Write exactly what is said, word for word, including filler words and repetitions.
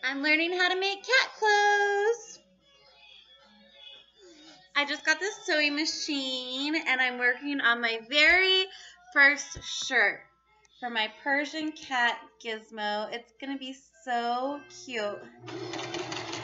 I'm learning how to make cat clothes. I just got this sewing machine and I'm working on my very first shirt for my Persian cat Gizmo. It's going to be so cute.